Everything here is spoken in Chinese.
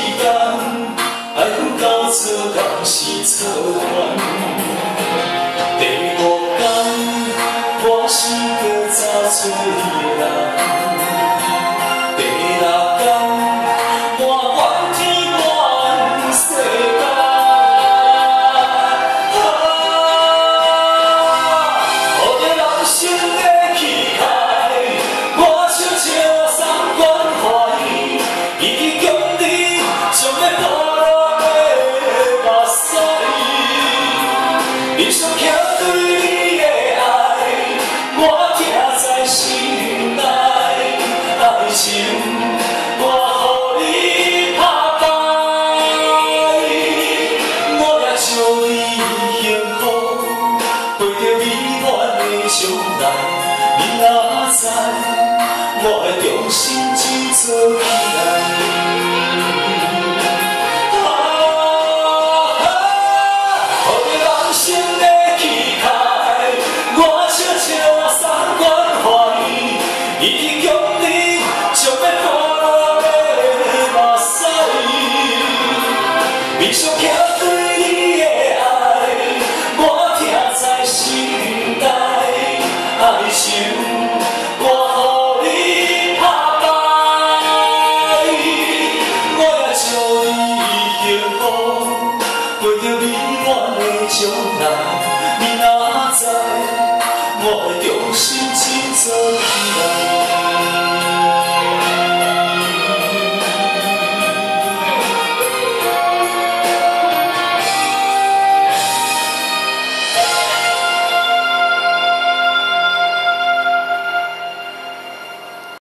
间，爱恨到做人是错缘。第五天，我是要早找你的人。第六天，我怨天怨世间。好着人生的气概，我悄悄送关怀，伊强你将要堕落的目屎。你想欠对你的爱，我听在心内。爱情，我予你拍败，我也祝你幸福，过着美满的将来。你若知，我会重新振作起来。伊强你将要堕落的目屎，面上欠对你的爱，我听在心内。爱情，我予你拍败，我也祝你幸福，过着美满的将来。你若知，我会重新振作起来。